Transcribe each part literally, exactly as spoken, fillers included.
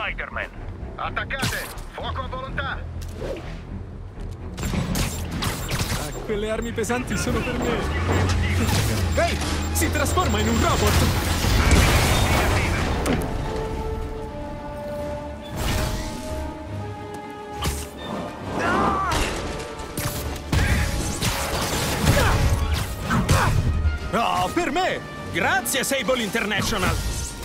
Spider-Man. Attaccate! Fuoco a volontà! Ah, quelle armi pesanti sono per me. Ehi! Si trasforma in un robot! Oh, per me! Grazie, Sable International!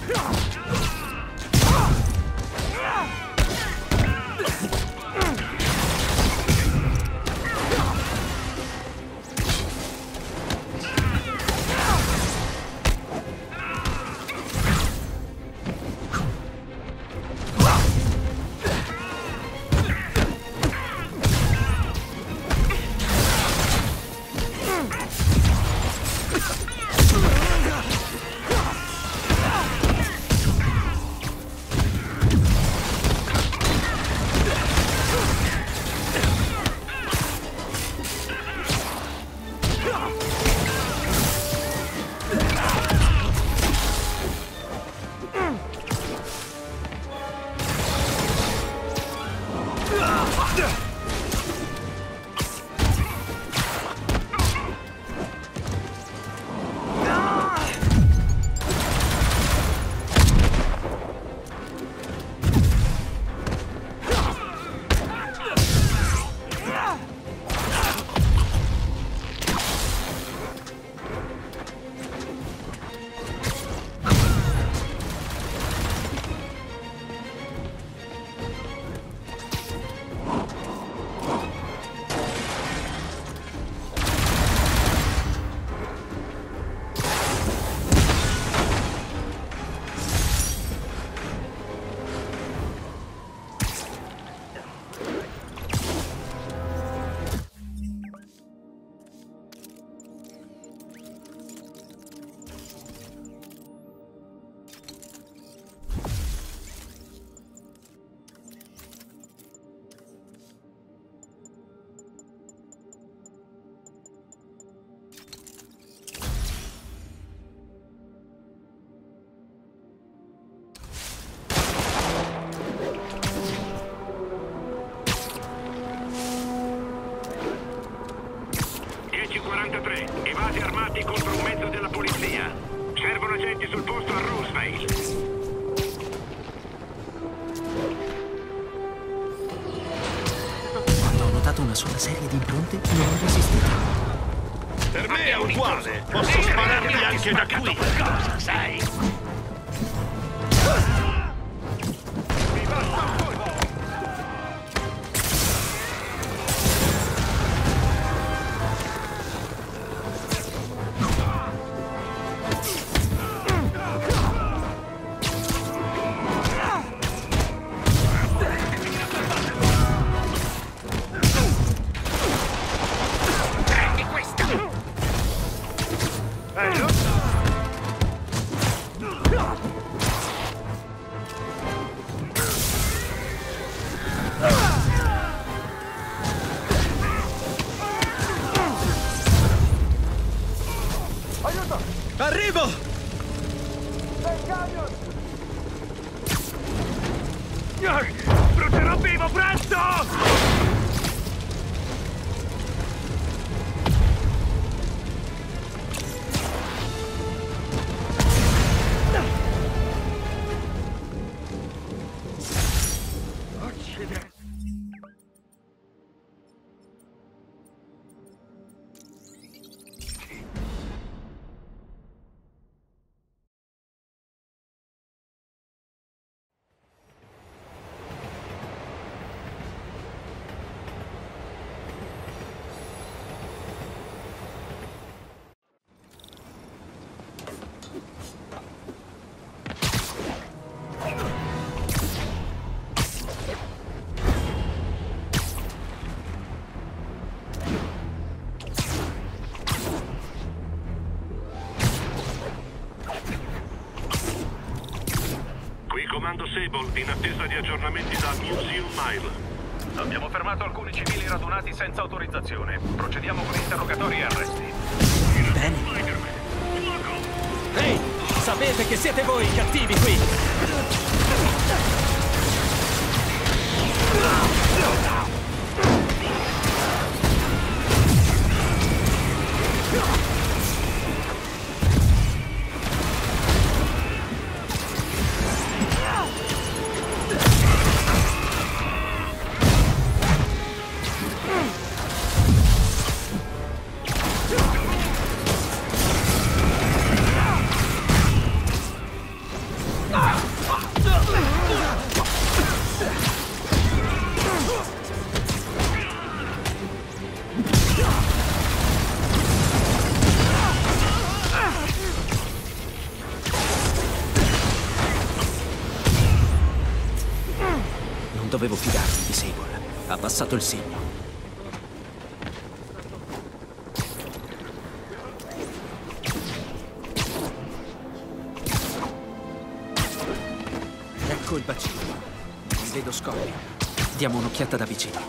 quarantatré, evasi armati contro un mezzo della polizia. Servono agenti sul posto a Roseville. Quando ho notato una sola serie di impronte, non ho resistito. Per me è uguale. Posso spararti anche da qui. Cosa sai? Arrivo! Brucerò vivo, presto! Comando Sable, in attesa di aggiornamenti da Museum Mile. Abbiamo fermato alcuni civili radunati senza autorizzazione. Procediamo con interrogatori e arresti. Bene. Ehi, sapete che siete voi i cattivi qui! Dovevo fidarmi di Sable. Ha passato il segno. Ecco il bacino. Vedo Scorpion. Diamo un'occhiata da vicino.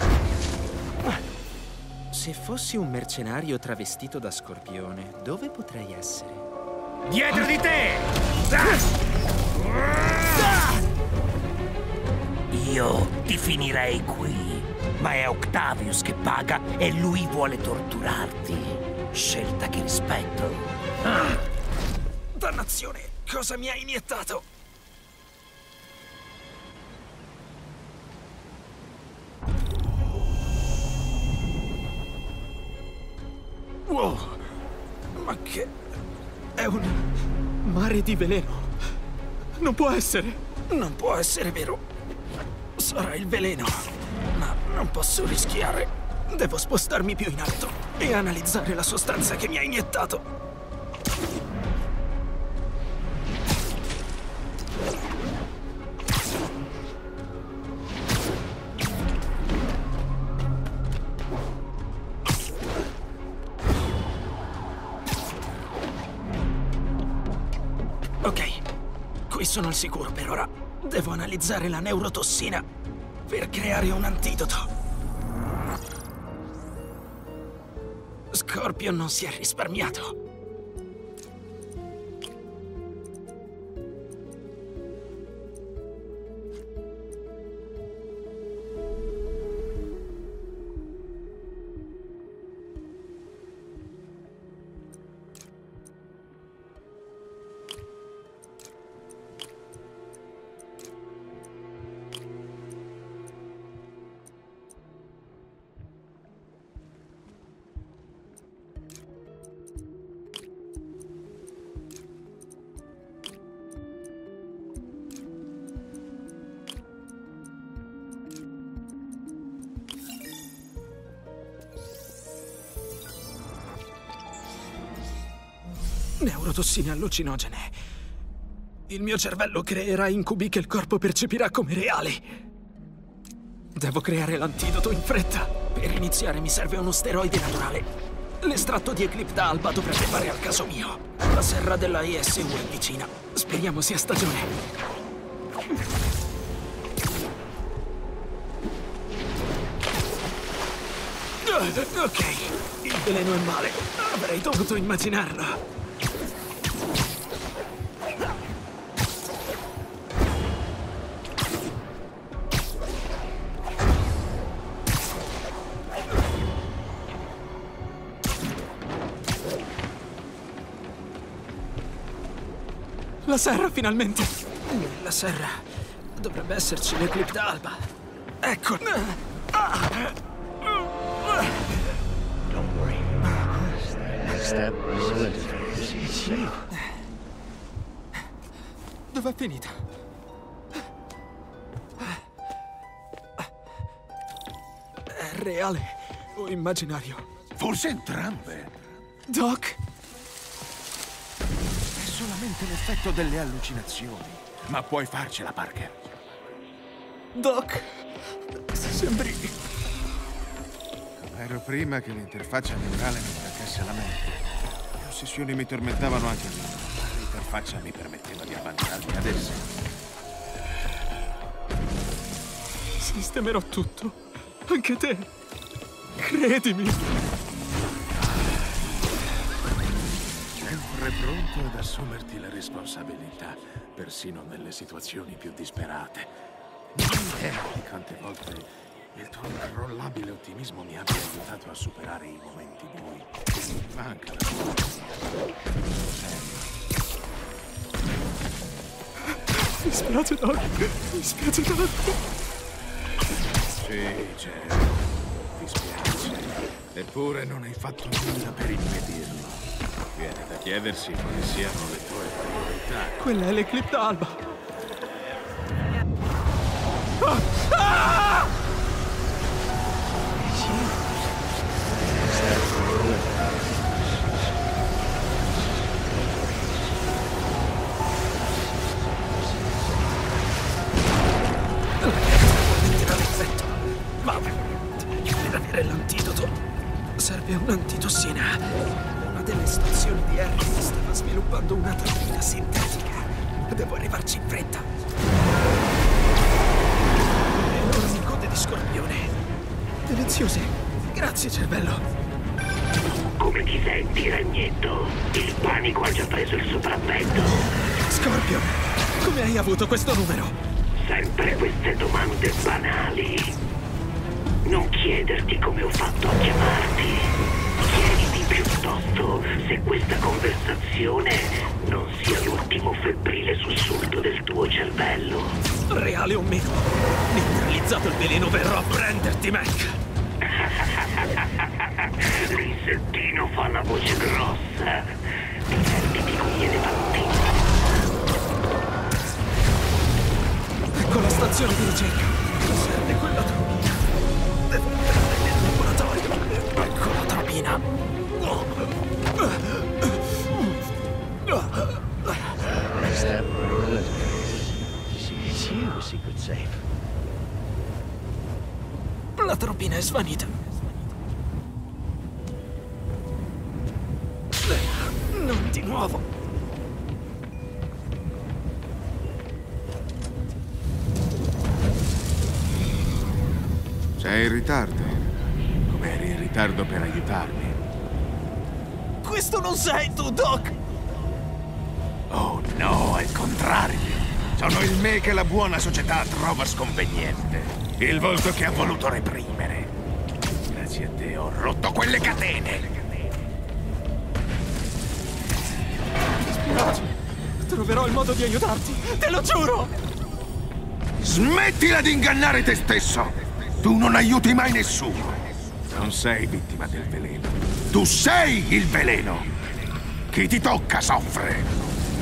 Se fossi un mercenario travestito da Scorpione, dove potrei essere? Dietro di te! Ah! Io ti finirei qui, ma è Octavius che paga e lui vuole torturarti. Scelta che rispetto. Ah. Dannazione, cosa mi ha iniettato? Wow, ma che... è un mare di veleno. Non può essere. Non può essere vero. Sarà il veleno, ma non posso rischiare. Devo spostarmi più in alto e analizzare la sostanza che mi ha iniettato. Ok, qui sono al sicuro per ora. Devo analizzare la neurotossina per creare un antidoto. Scorpion non si è risparmiato. Neurotossine allucinogene. Il mio cervello creerà incubi che il corpo percepirà come reali. Devo creare l'antidoto in fretta. Per iniziare mi serve uno steroide naturale. L'estratto di Eclipta Alba dovrebbe fare al caso mio. La serra della E S U è vicina. Speriamo sia stagione. Ok, il veleno è male. Avrei dovuto immaginarlo. La serra, finalmente! Nella serra dovrebbe esserci l'Eclipta Alba. Ecco! Don't worry. Step Dov'è finita? È reale o immaginario? Forse entrambe. Doc? È solamente l'effetto delle allucinazioni. Ma puoi farcela, Parker. Doc? Sembri... Ero prima che l'interfaccia neurale mi trattasse la mente. Le ossessioni mi tormentavano anche a me. L'interfaccia mi permetteva di avanzarmi ad esse. Sistemerò tutto. Anche te. Credimi. Sempre pronto ad assumerti la responsabilità, persino nelle situazioni più disperate. di quante volte il tuo incrollabile ottimismo mi abbia aiutato a superare i momenti bui. Manca la Mi spiace, Doc. Mi spiace tanto. Sì, certo. Ti spiace. Eppure non hai fatto nulla per impedirlo. Viene da chiedersi quali siano le tue priorità. Quella è l'Eclipse d'Alba. Ah! Ah! Ma per avere l'antidoto serve un'antitossina. Una delle stazioni di Harry stava sviluppando una tropina sintetica. Devo arrivarci in fretta. Enormi code di scorpione. Deliziose. Grazie, cervello. Come ti senti, ragnetto? Il panico ha già preso il sopravvento. Scorpio, come hai avuto questo numero? Sempre queste domande banali. Non chiederti come ho fatto a chiamarti. Chiediti piuttosto se questa conversazione non sia l'ultimo febbrile sussulto del tuo cervello. Reale o meno, neutralizzato il veleno, verrò a prenderti, Mac. L'insettino fa la voce grossa. Divertiti con gli elefantini. Ecco la stazione di ricerca. Serve quella tropina. Devo entrare nel laboratorio. Ecco la tropina. La tropina è svanita. Non di nuovo. Sei in ritardo. Come eri in ritardo per aiutarmi? Questo non sei tu, Doc! Oh no, al contrario. Sono il me che la buona società trova sconveniente. Il volto che ha voluto reprimere. Grazie a te ho rotto quelle catene. Mi spiace. Troverò il modo di aiutarti. Te lo giuro! Smettila di ingannare te stesso! Tu non aiuti mai nessuno. Non sei vittima del veleno. Tu sei il veleno. Chi ti tocca soffre.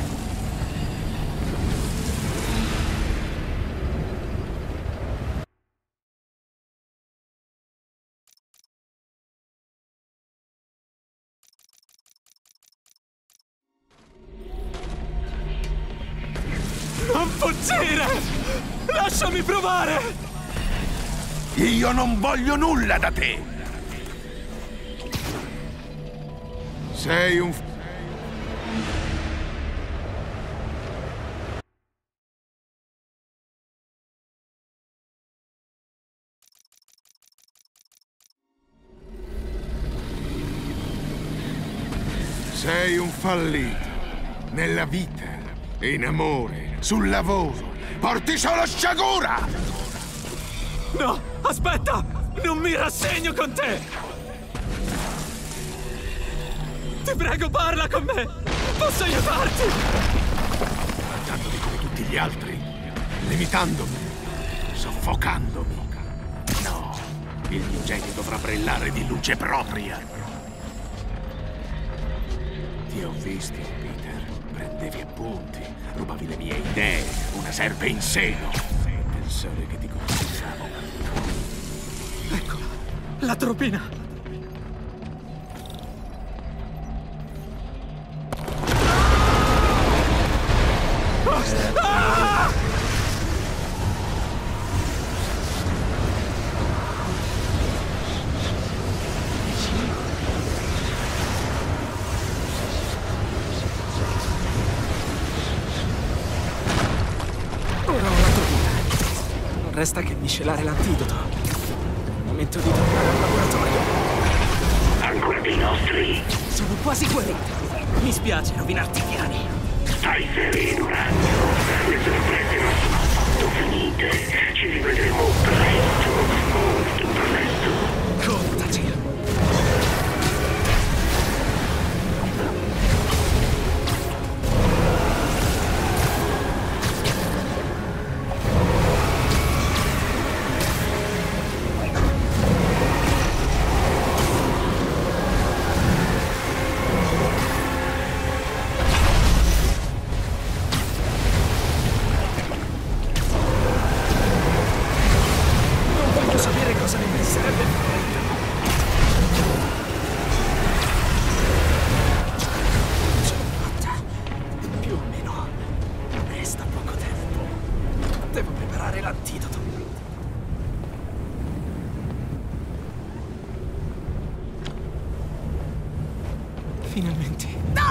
Non fuggire! Lasciami provare! Io non voglio nulla da te! Sei un... Sei un fallito. Nella vita, in amore, sul lavoro. Porti solo sciagura! No, aspetta! Non mi rassegno con te! Ti prego, parla con me! Posso aiutarti! Trattandomi come tutti gli altri, limitandomi, soffocandomi. No, il mio genio dovrà brillare di luce propria. Ti ho visto, Peter. Prendevi appunti, rubavi le mie idee, una serpe in seno. Pensare che ti consigliavo. Eccola, la tropina! Ah! Ora ho la tropina. Non resta che miscelare l'antidoto. Momento di tornare al laboratorio. Ancora dei nostri? Sono quasi guarito. Mi spiace rovinarti i piani. Stai sereno, ragno. Le sorprese non sono affatto finite. Ci rivedremo presto, molto presto. Contaci. Finalmente.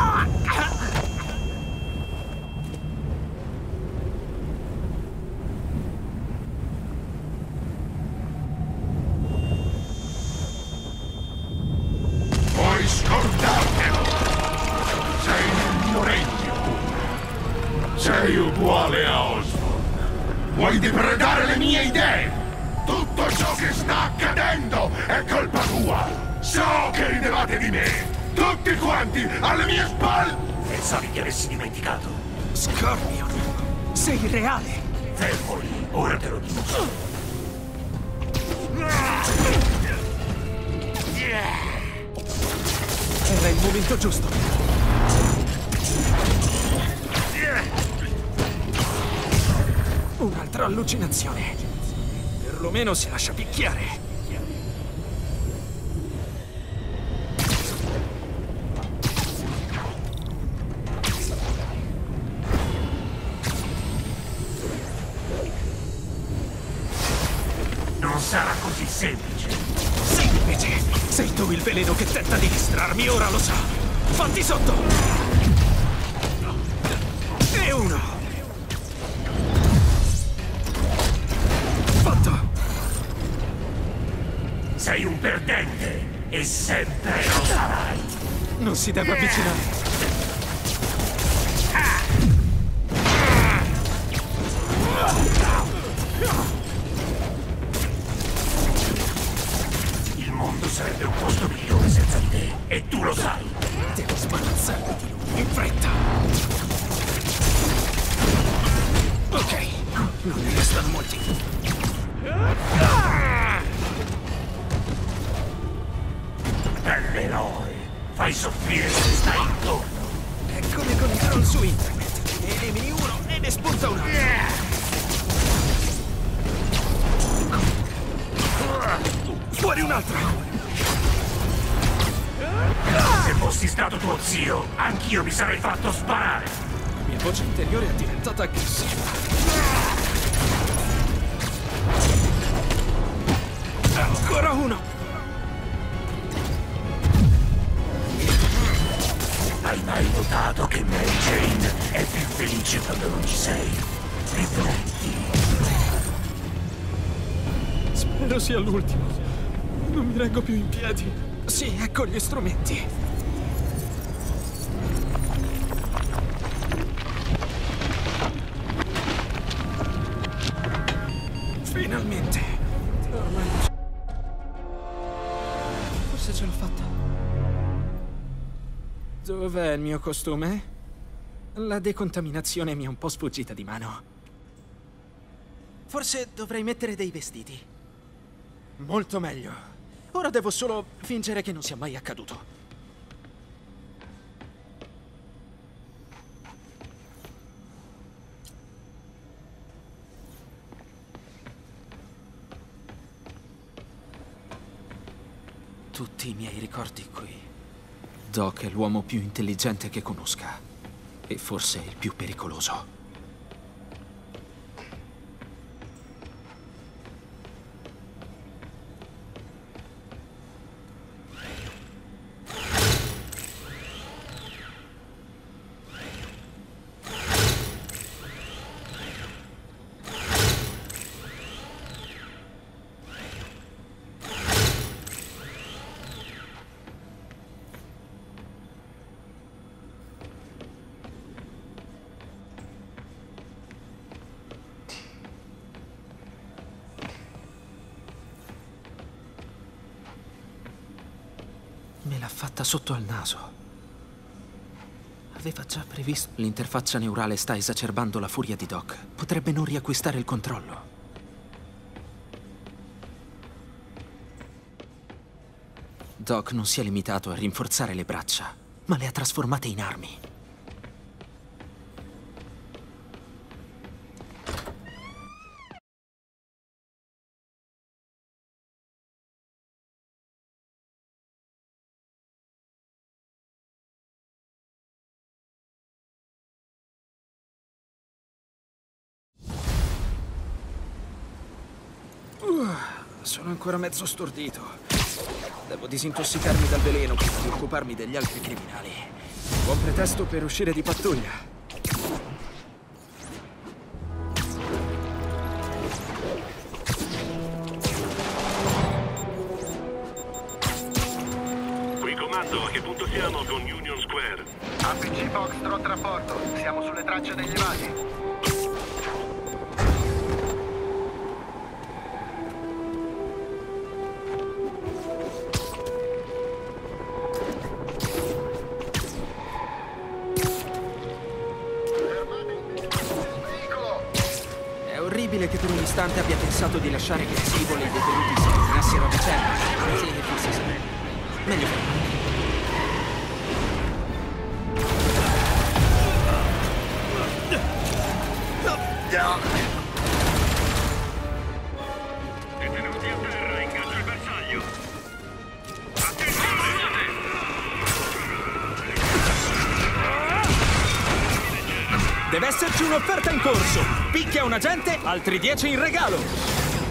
Puoi scordartelo! Sei nel mio regno! Sei uguale a Osborn! Vuoi depredare le mie idee? Tutto ciò che sta accadendo è colpa tua! So che ridevate di me! Tutti quanti alle mie spalle! Pensavi che avessi dimenticato? Scorpion, sei reale! Fermo lì, ora te lo dimostro. Era il momento giusto. Un'altra allucinazione. Perlomeno si lascia picchiare. Non sarà così semplice. Semplice! Sei tu il veleno che tenta di distrarmi, ora lo so! Fatti sotto! E uno! Fatto! Sei un perdente e sempre lo sarai. Non si deve avvicinare. Il mondo sarebbe un posto migliore senza di te, e tu lo sai. Devo sbarazzarmi di lui in fretta. Ok, non ne restano molti. Bell'eroe, fai soffrire se stai intorno. È come con i troll su internet. Ne elimini uno e ne spunta un altro. Fuori un altro! Se fossi stato tuo zio, anch'io mi sarei fatto sparare. La mia voce interiore è diventata aggressiva. Ancora uno! Hai mai notato che Mary Jane è più felice quando non ci sei? Rifletti. Spero sia l'ultimo. Non mi reggo più in piedi. Sì, ecco gli strumenti. Finalmente. Ormai. Forse ce l'ho fatta. Dov'è il mio costume? La decontaminazione mi è un po' sfuggita di mano. Forse dovrei mettere dei vestiti. Molto meglio. Ora devo solo fingere che non sia mai accaduto. Tutti i miei ricordi qui. Doc è l'uomo più intelligente che conosca. E forse il più pericoloso. Me l'ha fatta sotto al naso. Aveva già previsto. L'interfaccia neurale sta esacerbando la furia di Doc. Potrebbe non riacquistare il controllo. Doc non si è limitato a rinforzare le braccia, ma le ha trasformate in armi. Sono ancora mezzo stordito. Devo disintossicarmi dal veleno prima di occuparmi degli altri criminali. Buon pretesto per uscire di pattuglia. Qui comando, a che punto siamo con Union Square? A P G Foxtrot rapporto. Siamo sulle tracce degli evasi. Che per un istante abbia pensato di lasciare che Sable e i detenuti si inclinassero a vicenda. Sì, forse sì. Meglio fermarmi. Detenuti a terra, ingaggio il bersaglio. Deve esserci un'offerta in corso. Picchia un agente, altri dieci in regalo.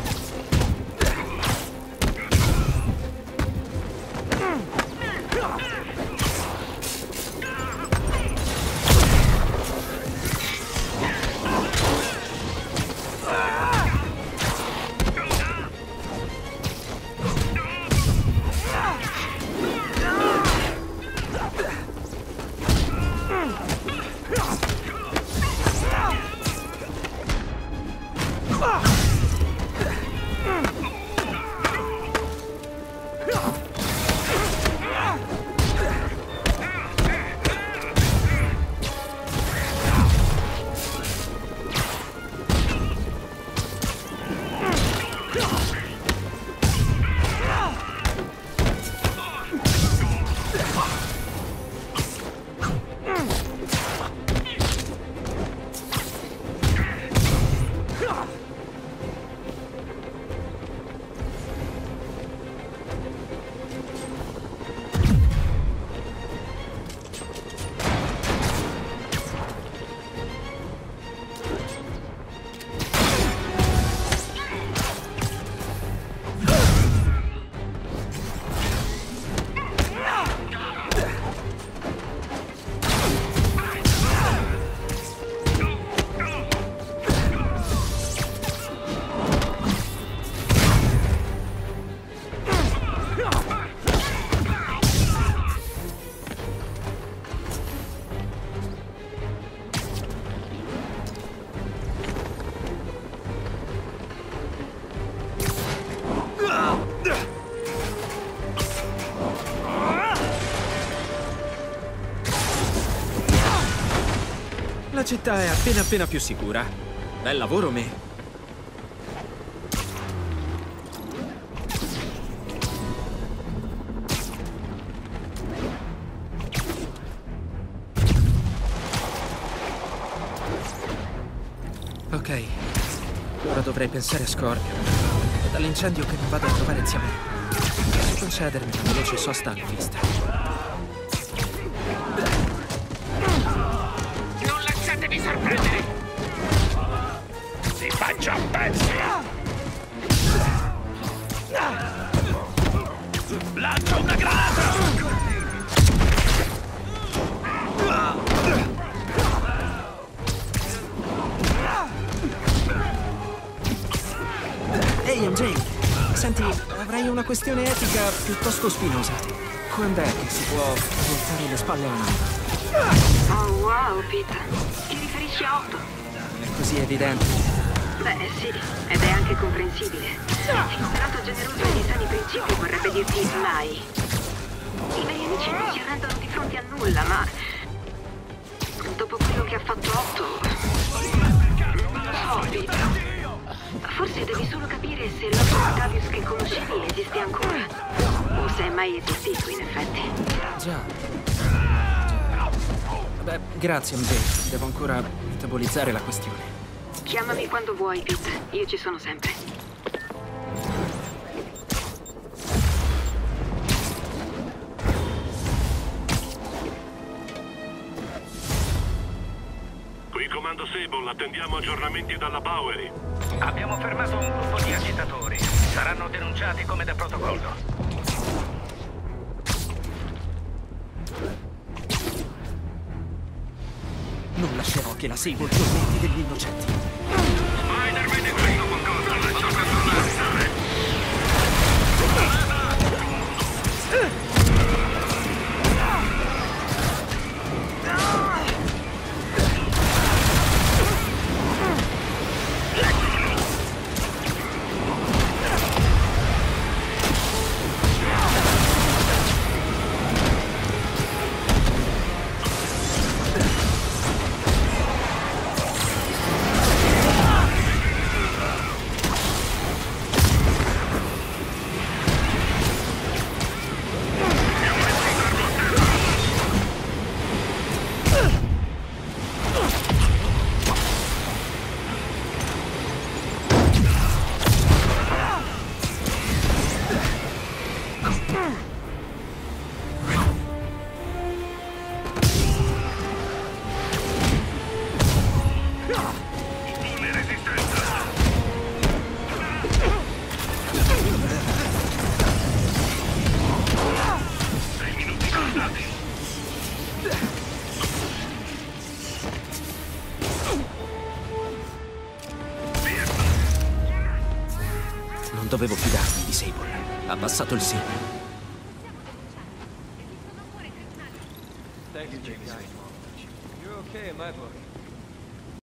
La città è appena appena più sicura. Bel lavoro, me. Ok, ora dovrei pensare a Scorpion. È dall'incendio che mi vado a trovare zia May. Concedermi una veloce sosta al Vista. Non lasciatevi sorprendere! Si faccia a pezzi! Lancia una granata! Ehi, M J, senti, avrei una questione etica piuttosto spinosa. Quando è che si può voltare le spalle a un altro? Oh, wow, Peter. Ti riferisci a Otto? Non è così evidente. Beh, sì, ed è anche comprensibile. Considerato generoso e di sani principi, vorrebbe dirti mai. I miei amici non si arrendono di fronte a nulla, ma dopo quello che ha fatto Otto, non lo so, Peter. Forse devi solo capire se l'Otto Octavius che conoscevi esiste ancora. O se è mai esistito, in effetti. Già. Beh, grazie, M J. Devo ancora metabolizzare la questione. Chiamami quando vuoi, Pete. Io ci sono sempre. Qui comando Sable, attendiamo aggiornamenti dalla Bowery. Abbiamo fermato un gruppo di agitatori. Saranno denunciati come da protocollo. Non lascerò che la Sable tormenti degli innocenti. Spider, vede questo qualcosa, lascia controllare. Non dovevo fidarmi di Sable. Ha passato il sì. Thank you, James. You're okay in my book.